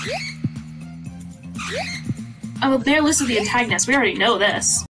Oh, they're listed the antagonists. We already know this.